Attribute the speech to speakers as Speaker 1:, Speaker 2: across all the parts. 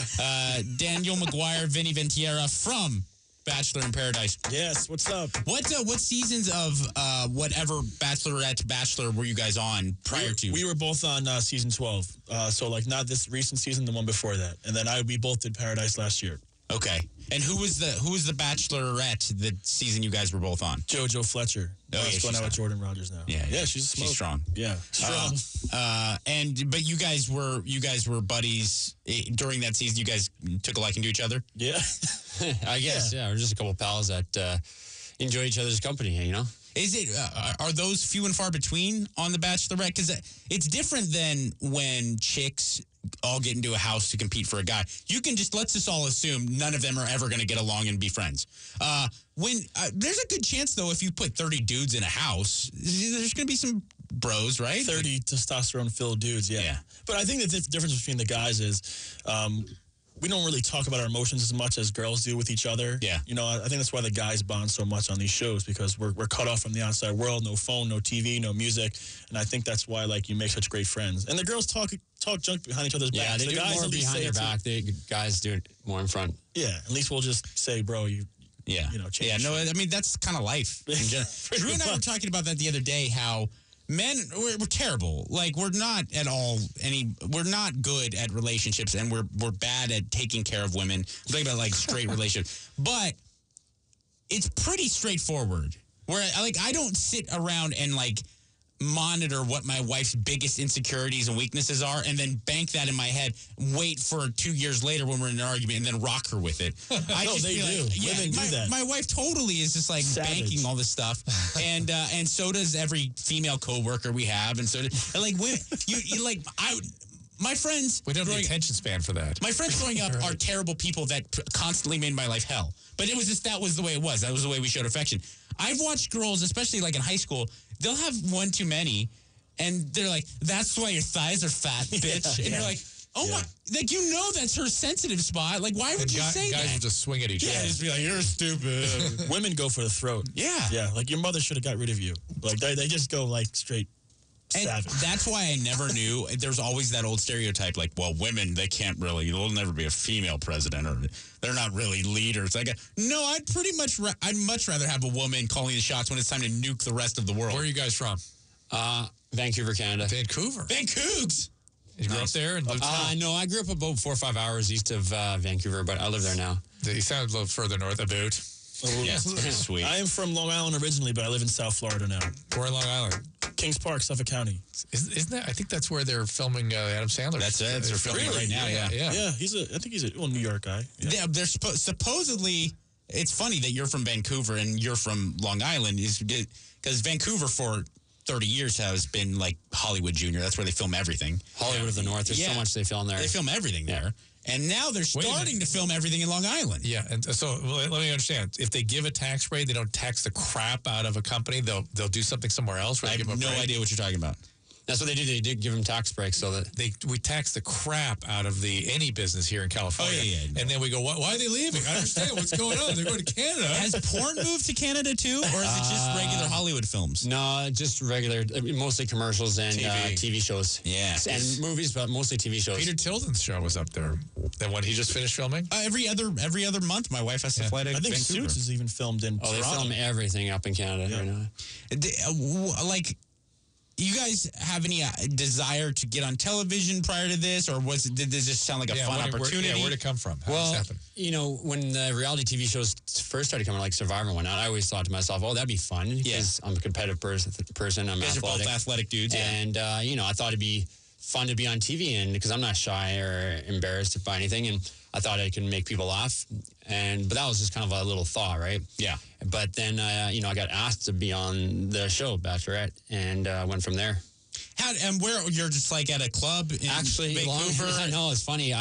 Speaker 1: Daniel Maguire, Vinny Ventiera from Bachelor in Paradise.
Speaker 2: Yes, what's up?
Speaker 1: What seasons of whatever Bachelorette, Bachelor were you guys on prior to?
Speaker 2: We were both on season 12. So, like, not this recent season, the one before that. And then we both did Paradise last year.
Speaker 1: Okay. And who was the Bachelorette the season you guys were both on?
Speaker 2: JoJo Fletcher.
Speaker 1: She's
Speaker 2: going out with Jordan Rogers now.
Speaker 1: Yeah,
Speaker 2: she's
Speaker 1: strong.
Speaker 2: Yeah, strong.
Speaker 1: But you guys were buddies during that season. You guys took a liking to each other.
Speaker 2: Yeah,
Speaker 3: I guess. Yeah, we're just a couple of pals that enjoy each other's company. You know.
Speaker 1: Is it? Are those few and far between on The Bachelorette? Because it's different than when chicks all get into a house to compete for a guy. You can let's just all assume none of them are ever going to get along and be friends. When there's a good chance, though, if you put 30 dudes in a house, there's going to be some bros, right?
Speaker 2: 30 testosterone-filled dudes, yeah. But I think that the difference between the guys is we don't really talk about our emotions as much as girls do with each other.
Speaker 1: Yeah.
Speaker 2: You know, I think that's why the guys bond so much on these shows, because we're cut off from the outside world, no phone, no TV, no music. And I think that's why, like, you make such great friends. And the girls talk junk behind each other's backs.
Speaker 3: Yeah, they do
Speaker 2: guys
Speaker 3: more behind your back. The guys do it more in front.
Speaker 2: Yeah, at least we'll just say, bro, change.
Speaker 1: Yeah, no, I mean, that's kind of life. Drew and I were talking about that the other day, how men, we're terrible. Like, we're not at all we're not good at relationships, and we're bad at taking care of women. I'm talking about, like, straight relationships. But it's pretty straightforward. Where, like, I don't sit around and, like, monitor what my wife's biggest insecurities and weaknesses are and then bank that in my head, wait for 2 years later when we're in an argument and then rock her with it.
Speaker 2: They do. Women do that.
Speaker 1: My wife totally is just like banking all this stuff. And so does every female coworker we have. And so like women, my friends.
Speaker 4: We don't have the attention span for that.
Speaker 1: My friends growing up are terrible people that constantly made my life hell. But it was just, that was the way it was. That was the way we showed affection. I've watched girls, especially like in high school, they'll have one too many, and they're like, that's why your thighs are fat, bitch. And you're like, oh my, like, you know that's her sensitive spot. Like, why would you say that?
Speaker 4: Guys will just swing at each other.
Speaker 1: Yeah, just be like, you're stupid.
Speaker 2: Women go for the throat.
Speaker 1: Yeah.
Speaker 2: Yeah, like, your mother should have got rid of you. Like, they just go, like, straight.
Speaker 1: And that's why I never knew. There's always that old stereotype, like, well, women, there'll never be a female president, or they're not really leaders. Like, no, I'd much rather have a woman calling the shots when it's time to nuke the rest of the world.
Speaker 4: Where are you guys from?
Speaker 3: Vancouver, Canada.
Speaker 4: Vancouver.
Speaker 1: Vancougs.
Speaker 4: You grew up there?
Speaker 3: No, I grew up about 4 or 5 hours east of Vancouver, but I live there now.
Speaker 4: You sound a little further north. About.
Speaker 1: Yes, sweet.
Speaker 2: I am from Long Island originally, but I live in South Florida now.
Speaker 4: We're in Long Island.
Speaker 2: Kings Park, Suffolk County.
Speaker 4: Isn't that? I think that's where they're filming Adam Sandler.
Speaker 1: That's it. They're filming it right now. Yeah.
Speaker 2: I think he's a New York guy.
Speaker 1: Yeah. They're supposedly. It's funny that you're from Vancouver and you're from Long Island, is because Vancouver for 30 years has been like Hollywood Junior. That's where they film everything.
Speaker 3: Hollywood of the North. There's so much they film there.
Speaker 1: They film everything there. And now they're starting to film everything in Long Island.
Speaker 4: Yeah, and so let me understand. If they give a tax break, they don't tax the crap out of a company. They'll do something somewhere else.
Speaker 1: I have no idea what you're talking about.
Speaker 3: That's what they do. They did give them tax breaks so that
Speaker 4: we tax the crap out of any business here in California.
Speaker 1: Oh, yeah.
Speaker 4: And then we go, why are they leaving? I understand what's going on. They're going to Canada.
Speaker 1: Has porn moved to Canada too, or is it just regular Hollywood films?
Speaker 3: No, just regular, mostly commercials and TV shows.
Speaker 1: Yeah,
Speaker 3: and movies, but mostly TV shows.
Speaker 4: Peter Tilden's show was up there. Then when he just finished filming,
Speaker 1: every other month, my wife has to fly to
Speaker 2: I think
Speaker 1: Vancouver.
Speaker 2: Suits is even filmed in Toronto.
Speaker 3: They film everything up in Canada right now.
Speaker 1: Like, you guys have any desire to get on television prior to this, or did this just sound like a fun opportunity?
Speaker 4: Where'd it come from? How did this happen?
Speaker 3: You know, when the reality TV shows first started coming, like Survivor and whatnot, I always thought to myself, oh, that'd be fun, because I'm a competitive person. I'm athletic.
Speaker 1: You're both athletic dudes.
Speaker 3: And, I thought it'd be fun to be on TV, and because I'm not shy or embarrassed by anything, and I thought I could make people laugh, but that was just kind of a little thought, right?
Speaker 1: Yeah.
Speaker 3: But then, I got asked to be on the show, Bachelorette, and went from there.
Speaker 1: And where you're just like at a club in Vancouver?
Speaker 3: I know, it's funny.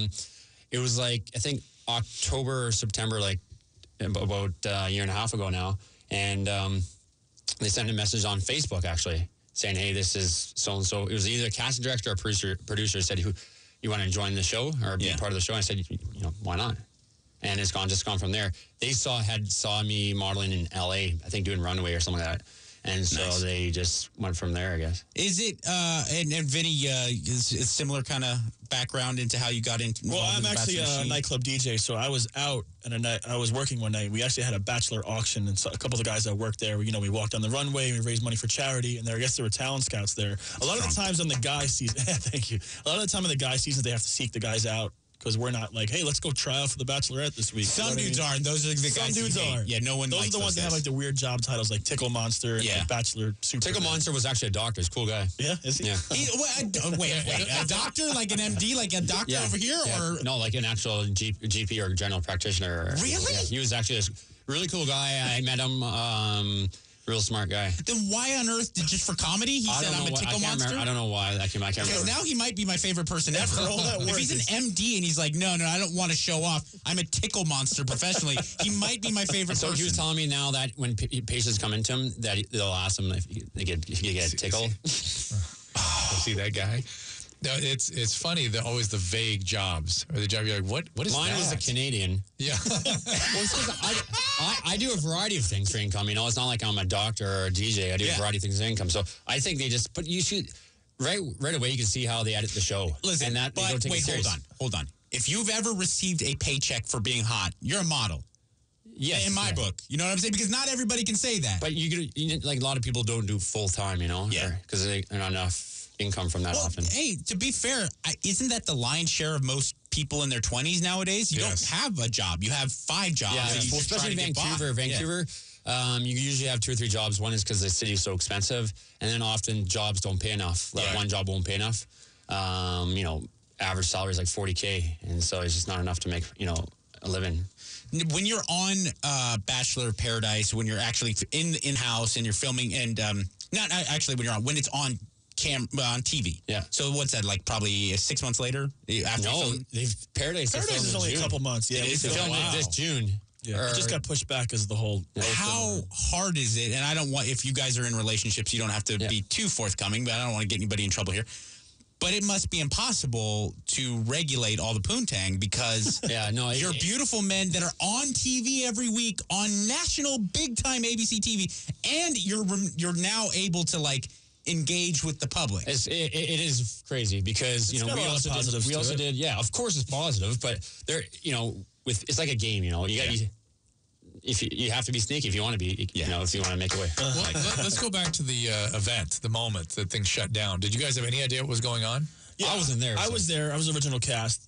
Speaker 3: It was like, I think October or September, like about a year and a half ago now, and they sent a message on Facebook actually saying, "Hey, this is so and so." It was either a casting director or producer said, "Who you want to join the show or be part of the show?" I said, "Why not?" And it's just gone from there. They saw me modeling in LA, I think doing Runway or something like that. And so they just went from there, I guess.
Speaker 1: Is it, and Vinny, is a similar kind of background into how you got into?
Speaker 2: Well, I'm actually a nightclub DJ, so I was out and I was working one night. We actually had a bachelor auction, and so a couple of the guys that worked there, we walked on the runway, we raised money for charity, and I guess there were talent scouts there. A lot of the times on the guy season, thank you. A lot of the time on the guy season, they have to seek the guys out. Because we're not like, hey, let's go try out for the Bachelorette this week.
Speaker 1: Some dudes are, and those are the guys.
Speaker 2: Some dudes are.
Speaker 1: Yeah, no one.
Speaker 2: Those are the ones that have like the weird job titles, like Tickle Monster, and like Bachelor Super.
Speaker 3: Tickle Monster was actually a doctor. He's a cool guy.
Speaker 2: Yeah, is he?
Speaker 3: Yeah.
Speaker 1: Wait, a doctor, like an MD, like a doctor over here, or
Speaker 3: no, like an actual GP or general practitioner.
Speaker 1: Really?
Speaker 3: Yeah, he was actually a really cool guy. I met him. Real smart guy.
Speaker 1: Then why on earth, just for comedy, he said I'm a tickle monster?
Speaker 3: I don't know why. I can't remember.
Speaker 1: Because now he might be my favorite person ever. If he's an MD and he's like, no, I don't want to show off. I'm a tickle monster professionally. He might be my favorite person.
Speaker 3: So he was telling me now that when patients come into him, that they'll ask him if you get a tickle.
Speaker 4: See that guy? No, it's funny that always the vague jobs or the job you're like, what is
Speaker 3: Mine
Speaker 4: that?
Speaker 3: was a Canadian.
Speaker 4: Yeah.
Speaker 3: Well, I do a variety of things for income. It's not like I'm a doctor or a DJ. I do a variety of things for income. So I think they just, but you should, right away you can see how they edit the show.
Speaker 1: Listen,
Speaker 3: and that,
Speaker 1: but wait, hold on. If you've ever received a paycheck for being hot, you're a model.
Speaker 3: Yes,
Speaker 1: in my book. You know what I'm saying? Because not everybody can say that.
Speaker 3: But like a lot of people don't do full time,
Speaker 1: Yeah.
Speaker 3: Because they're not enough income from that often.
Speaker 1: Hey, to be fair, isn't that the lion's share of most people in their 20s nowadays? You don't have a job. You have 5 jobs.
Speaker 3: Yeah, especially Vancouver. You usually have 2 or 3 jobs. One is because the city is so expensive, and then often jobs don't pay enough. Like one job won't pay enough. Average salary is like $40K, and so it's just not enough to make a living.
Speaker 1: When you're on Bachelor Paradise, when you're actually in-house and you're filming, and not actually when it's on TV.
Speaker 3: Yeah.
Speaker 1: So what's that, like probably 6 months later? After
Speaker 2: Paradise is only a couple months. Yeah,
Speaker 1: we
Speaker 3: filmed it this June.
Speaker 2: Yeah, it just got pushed back because of the whole.
Speaker 1: How hard is it? And I don't want, if you guys are in relationships, you don't have to be too forthcoming, but I don't want to get anybody in trouble here. But it must be impossible to regulate all the poontang because you're beautiful men that are on TV every week on national big-time ABC TV, and you're now able to engage with the public.
Speaker 3: It is crazy because we also did. Yeah, of course it's positive, but there it's like a game. You got if you have to be sneaky if you want to be. If you want to make it away.
Speaker 4: Well, let's go back to the event, the moment that things shut down. Did you guys have any idea what was going on?
Speaker 2: Yeah,
Speaker 3: I wasn't there.
Speaker 2: I was there. I was original cast.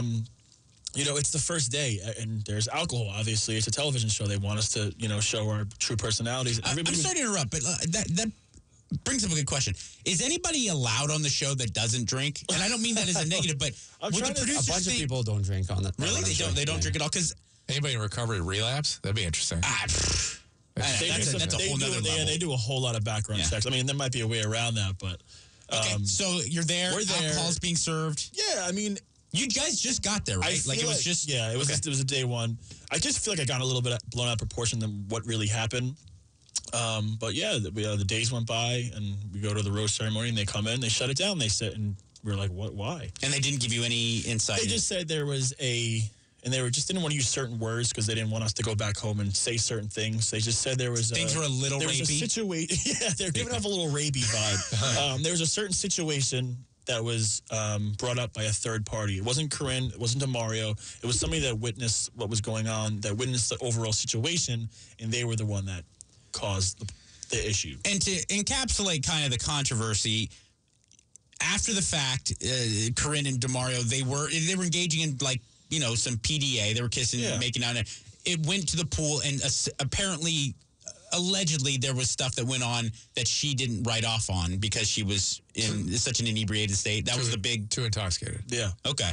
Speaker 2: It's the first day, and there's alcohol, obviously. It's a television show. They want us to, show our true personalities.
Speaker 1: I'm sorry to interrupt, but that brings up a good question. Is anybody allowed on the show that doesn't drink? And I don't mean that as a negative, but
Speaker 3: a bunch of people don't drink on that.
Speaker 1: Really? They don't drink at all? Because
Speaker 4: anybody in recovery relapse? That'd be interesting.
Speaker 1: That's a whole nother level.
Speaker 2: They do a whole lot of background checks. I mean, there might be a way around that, but...
Speaker 1: Okay, so you're there.
Speaker 2: We're there.
Speaker 1: Alcohol's being served.
Speaker 2: Yeah, I mean...
Speaker 1: You guys just got there, right?
Speaker 2: It was just... Yeah, it was a day one. I just feel like I got a little bit blown out of proportion than what really happened. But yeah, the days went by, and we go to the rose ceremony, and they come in, they shut it down, they sit, and we're like, what? Why?
Speaker 1: And they didn't give you any insight.
Speaker 2: They just said there was and they just didn't want to use certain words because they didn't want us to go back home and say certain things. They just said there was
Speaker 1: things were a little
Speaker 2: there
Speaker 1: rapey.
Speaker 2: Was a situation. Yeah, they're giving off a little rapey vibe. There was a certain situation that was brought up by a third party. It wasn't Corinne. It wasn't Mario. It was somebody that witnessed what was going on, that witnessed the overall situation, and they were the one that caused the issue.
Speaker 1: And to encapsulate kind of the controversy, after the fact, Corinne and DeMario, they were engaging in some PDA. They were kissing, making out. It went to the pool, and allegedly, there was stuff that went on that she didn't write off on because she was in such an inebriated state. That was the big...
Speaker 4: Too intoxicated.
Speaker 1: Yeah. Okay.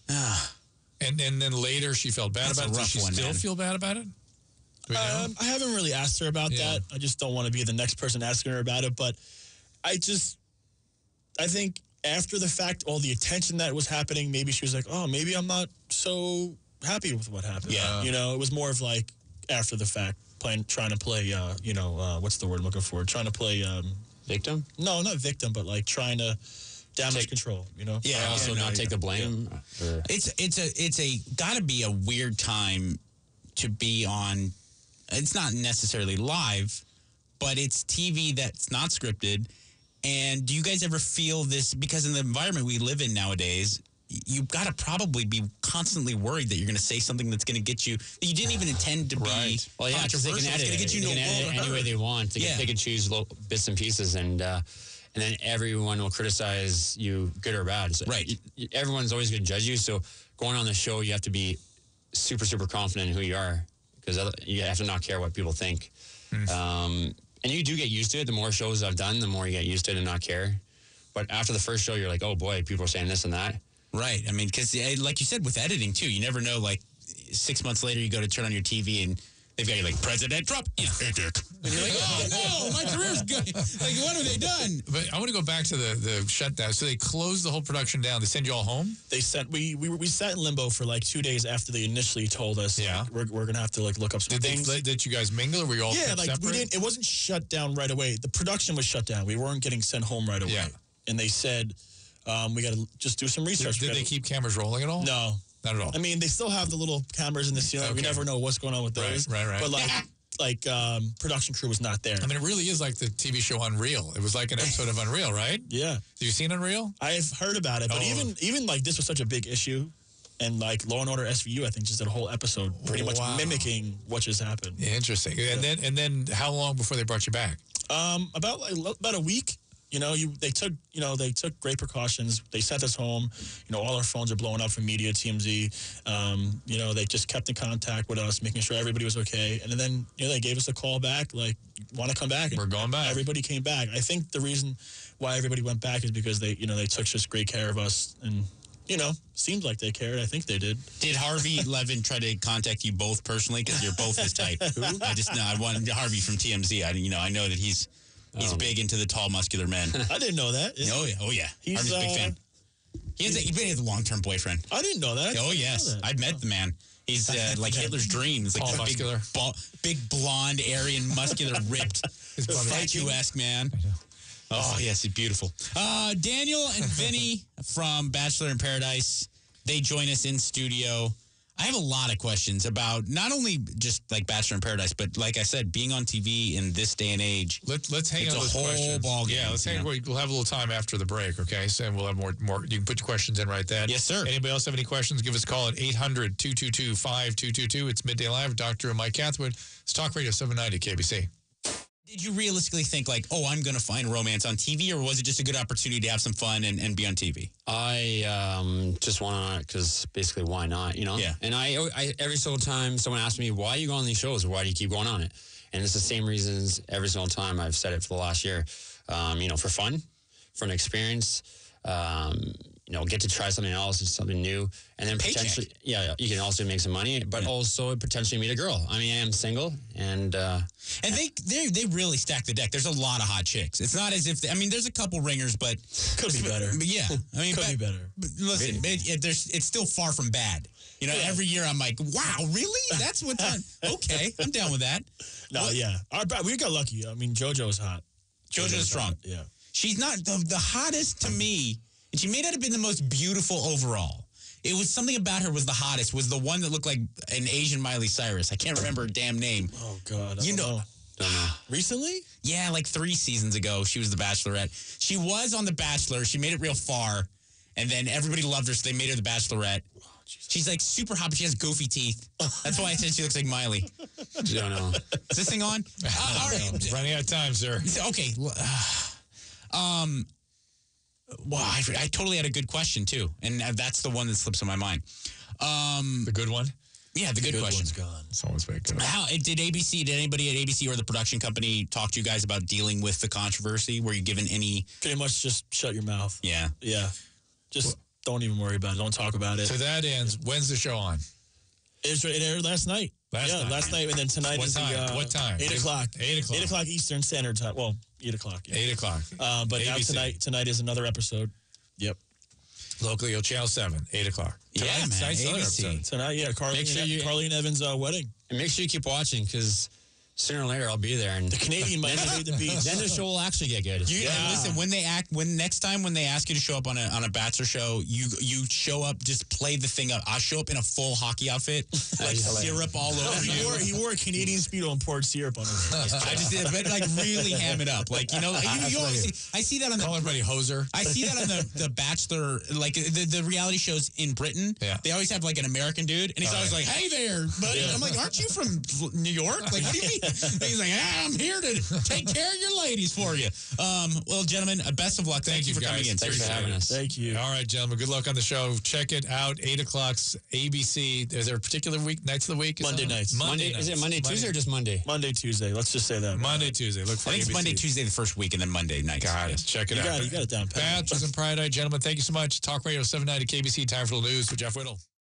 Speaker 4: And then later she felt bad about it. Does she still feel bad about it?
Speaker 2: I haven't really asked her about that. I just don't want to be the next person asking her about it. But I think after the fact, all the attention that was happening, maybe she was like, oh, maybe I'm not so happy with what happened.
Speaker 1: Yeah.
Speaker 2: It was more of like after the fact, trying to play, what's the word I'm looking for? Trying to play...
Speaker 3: victim?
Speaker 2: No, not victim, but trying to damage control,
Speaker 1: Yeah.
Speaker 3: Also not take the blame?
Speaker 1: Yeah. It's gotta be a weird time to be on... It's not necessarily live, but it's TV that's not scripted. And do you guys ever feel this, because in the environment we live in nowadays, you've got to probably be constantly worried that you're going to say something that's going to get you, that you didn't even intend to be
Speaker 3: Well, yeah, because they can edit
Speaker 1: get you
Speaker 3: it. They can edit it any way they want. They can pick and choose little bits and pieces, and then everyone will criticize you, good or bad. So everyone's always going to judge you. So going on the show, you have to be super, super confident in who you are, because you have to not care what people think. And you do get used to it. The more shows I've done, the more you get used to it and not care. But after the first show, you're like, oh boy, people are saying this and that.
Speaker 1: Right. I mean, because like you said, with editing too, you never know, like 6 months later, you go to turn on your TV and they've got you like, President Trump. Yeah. And you're like, oh no, my career's good. Like, what have they done?
Speaker 4: But I want to go back to the shutdown. So they closed the whole production down. They send you all home?
Speaker 2: They sent, we sat in limbo for like 2 days after they initially told us, we're going to have to like look up some things.
Speaker 4: Did you guys mingle, or were you all
Speaker 2: like
Speaker 4: separate?
Speaker 2: we didn't, it wasn't shut down right away. The production was shut down. We weren't getting sent home right away. And they said, we got to just do some research.
Speaker 4: Did they keep cameras rolling at all?
Speaker 2: No.
Speaker 4: Not at all.
Speaker 2: I mean, they still have the little cameras in the ceiling. We never know what's going on with those.
Speaker 4: Right.
Speaker 2: But like production crew was not there.
Speaker 4: I mean, it really is like the TV show Unreal. It was like an episode of Unreal, right?
Speaker 2: Yeah.
Speaker 4: Have you seen Unreal?
Speaker 2: I've heard about it, but even like this was such a big issue, and like Law and Order SVU, I think, just did a whole episode pretty much mimicking what just happened.
Speaker 4: Yeah, interesting. Yeah. And then how long before they brought you back?
Speaker 2: About a week. They took great precautions. They sent us home. All our phones are blowing up from media, TMZ. They just kept in contact with us, making sure everybody was okay. And then, they gave us a call back, like, want to come back?
Speaker 4: We're going back.
Speaker 2: Everybody came back. I think the reason why everybody went back is because they took such great care of us, and seemed like they cared. I think they did.
Speaker 1: Did Harvey Levin try to contact you both personally? Because you're both his type. Who? I wanted Harvey from TMZ. I know that he's big into the tall, muscular men.
Speaker 2: I didn't know that.
Speaker 1: Oh yeah. Harvey's a big fan. He has a long-term boyfriend.
Speaker 2: I didn't know that.
Speaker 1: Oh yes, I've met the man. He's like Hitler's dream. He's like
Speaker 4: tall, muscular,
Speaker 1: big blonde, Aryan, muscular, ripped, statuesque man. Oh yes, he's beautiful. Daniel and Vinny from Bachelor in Paradise. They join us in studio. I have a lot of questions about not only just like Bachelor in Paradise, but like I said, being on TV in this day and age.
Speaker 4: Let's hang on those questions.
Speaker 1: Ball game,
Speaker 4: let's hang. We'll have a little time after the break, okay? So we'll have more. You can put your questions in right then.
Speaker 1: Yes, sir.
Speaker 4: Anybody else have any questions? Give us a call at 800-222-5222. It's Midday Live. Dr. and Mike Catherwood. It's Talk Radio 790 KBC.
Speaker 1: Did you realistically think like, oh, I'm going to find romance on TV, or was it just a good opportunity to have some fun and be on TV?
Speaker 3: I just went on it because basically why not, Yeah. And I every single time someone asks me, why you go on these shows, or why do you keep going on it? And it's the same reasons every single time. I've said it for the last year. For fun, for an experience, get to try something else, something new, and then potentially, you can also make some money, but also potentially meet a girl. I mean, I am single, and
Speaker 1: they really stack the deck. There's a lot of hot chicks. It's not as if there's a couple ringers, but
Speaker 2: could be better.
Speaker 1: Yeah,
Speaker 2: could be better.
Speaker 1: But listen, it's still far from bad. Every year I'm like, wow, really? That's what's on. Okay, I'm down with that.
Speaker 2: No, we got lucky. I mean, JoJo's hot.
Speaker 1: JoJo's strong.
Speaker 2: Yeah,
Speaker 1: she's not the hottest to me. And she may not have been the most beautiful overall. It was something about her was the hottest, was the one that looked like an Asian Miley Cyrus. I can't remember her damn name.
Speaker 2: Oh, God. I don't know. Recently?
Speaker 1: Yeah, like 3 seasons ago, she was the Bachelorette. She was on The Bachelor. She made it real far. And then everybody loved her, so they made her the Bachelorette. Oh, she's like super hot, but she has goofy teeth. That's why I said she looks like Miley.
Speaker 3: I don't know.
Speaker 1: Is this thing on? All right.
Speaker 4: Running out of time, sir.
Speaker 1: Okay. Well, I totally had a good question, too. And that's the one that slips in my mind.
Speaker 4: The good one?
Speaker 1: Yeah, the good question.
Speaker 2: One's gone.
Speaker 4: It's always very good.
Speaker 1: Did anybody at ABC or the production company talk to you guys about dealing with the controversy? Were you given any...
Speaker 2: Pretty much just shut your mouth.
Speaker 1: Yeah.
Speaker 2: Yeah. Just don't even worry about it. Don't talk about it.
Speaker 4: So that ends. When's the show on?
Speaker 2: It aired last night. Last night. And then tonight
Speaker 4: what
Speaker 2: is
Speaker 4: time? What time?
Speaker 2: 8 o'clock.
Speaker 4: 8 o'clock.
Speaker 2: 8 o'clock Eastern Standard Time. Well, 8 o'clock. Yeah.
Speaker 4: 8 o'clock.
Speaker 2: But ABC. Now tonight is another episode. Yep.
Speaker 4: Locally, on Channel 7, 8 o'clock.
Speaker 1: Tonight's
Speaker 2: Tonight, Carly and Evan's wedding.
Speaker 3: And make sure you keep watching, because sooner or later I'll be there, and
Speaker 2: The Canadian might invade the beach.
Speaker 3: then the show will actually get good.
Speaker 1: And listen, next time when they ask you to show up on a Bachelor show, you show up, just play the thing up. I'll show up in a full hockey outfit, like syrup all over you.
Speaker 2: He wore a Canadian Speedo and poured syrup on his
Speaker 1: I just did, but like really ham it up, like you always see. I see that on
Speaker 4: Call everybody hoser.
Speaker 1: I see that on the Bachelor, like the reality shows in Britain.
Speaker 4: Yeah.
Speaker 1: They always have like an American dude, and he's always like, "Hey there, buddy." I'm like, "Aren't you from New York? Like, what do you mean?" And he's like, "I'm here to take care of your ladies for you." Well, gentlemen, best of luck. Thank you for coming in.
Speaker 3: Thanks for having us.
Speaker 2: Thank you.
Speaker 4: All right, gentlemen. Good luck on the show. Check it out. 8 o'clock's ABC. Is there a particular week, nights of the week?
Speaker 2: Monday nights.
Speaker 3: Monday, is it Monday, Tuesday, or just Monday?
Speaker 2: Monday, Tuesday. Let's just say that.
Speaker 4: Monday, Tuesday. Look for
Speaker 1: I think it's
Speaker 4: ABC.
Speaker 1: Monday, Tuesday the first week, and then Monday night.
Speaker 4: Got it. Check it out.
Speaker 2: You got it down pat.
Speaker 4: Bachelors and Pride Eye, gentlemen. Thank you so much. Talk Radio 790 KBC. Time for the news with Jeff Whittle.